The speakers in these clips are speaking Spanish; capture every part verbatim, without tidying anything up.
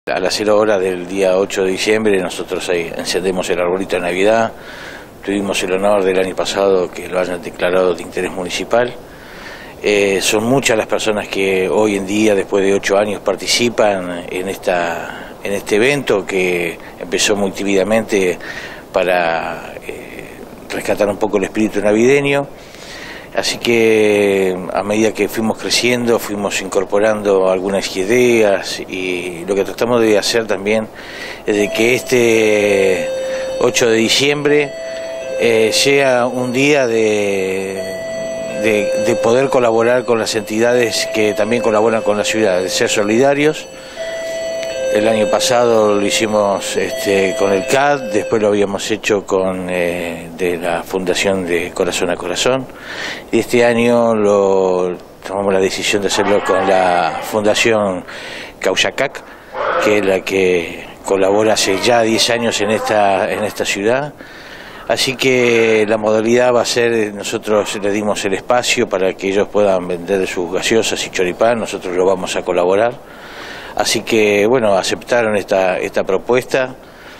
A las cero horas del día ocho de diciembre nosotros ahí encendemos el arbolito de Navidad. Tuvimos el honor del año pasado que lo hayan declarado de interés municipal. Eh, son muchas las personas que hoy en día, después de ocho años, participan en, esta, en este evento que empezó muy tímidamente para eh, rescatar un poco el espíritu navideño. Así que a medida que fuimos creciendo, fuimos incorporando algunas ideas, y lo que tratamos de hacer también es de que este ocho de diciembre eh, sea un día de, de, de poder colaborar con las entidades que también colaboran con la ciudad, de ser solidarios. El año pasado lo hicimos este, con el C A D, después lo habíamos hecho con eh, de la Fundación de Corazón a Corazón, y este año lo, tomamos la decisión de hacerlo con la Fundación Cauchacac, que es la que colabora hace ya diez años en esta, en esta ciudad. Así que la modalidad va a ser, nosotros les dimos el espacio para que ellos puedan vender sus gaseosas y choripán, nosotros lo vamos a colaborar. Así que, bueno, aceptaron esta, esta propuesta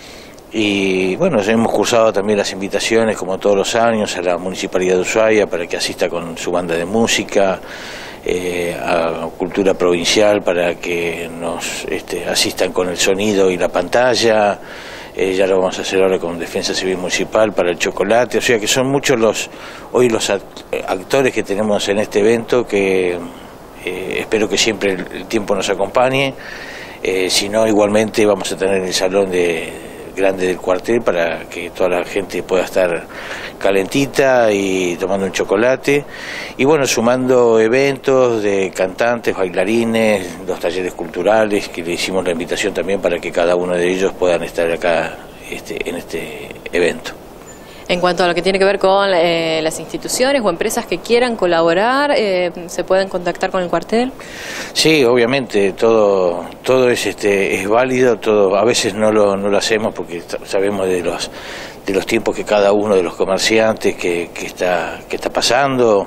y, bueno, hemos cursado también las invitaciones, como todos los años, a la Municipalidad de Ushuaia para que asista con su banda de música, eh, a Cultura Provincial para que nos este, asistan con el sonido y la pantalla. Eh, ya lo vamos a hacer ahora con Defensa Civil Municipal para el chocolate. O sea que son muchos los hoy los actores que tenemos en este evento que... Eh, espero que siempre el, el tiempo nos acompañe, eh, si no igualmente vamos a tener el salón de, grande del cuartel para que toda la gente pueda estar calentita y tomando un chocolate, y bueno, sumando eventos de cantantes, bailarines, los talleres culturales, que le hicimos la invitación también para que cada uno de ellos puedan estar acá este, en este evento. En cuanto a lo que tiene que ver con eh, las instituciones o empresas que quieran colaborar, eh, ¿se pueden contactar con el cuartel? Sí, obviamente, todo todo es este es válido, todo a veces no lo no lo hacemos porque sabemos de los de los tiempos que cada uno de los comerciantes que, que está que está pasando,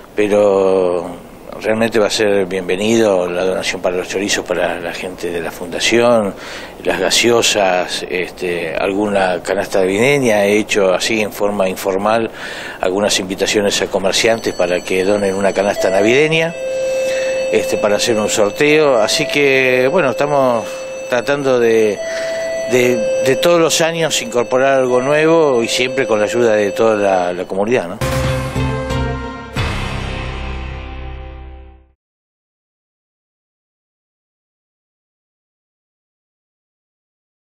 pero realmente va a ser bienvenido la donación para los chorizos para la gente de la fundación, las gaseosas, este, alguna canasta navideña. He hecho así en forma informal algunas invitaciones a comerciantes para que donen una canasta navideña, este, para hacer un sorteo. Así que bueno, estamos tratando de, de, de todos los años incorporar algo nuevo y siempre con la ayuda de toda la, la comunidad, ¿no?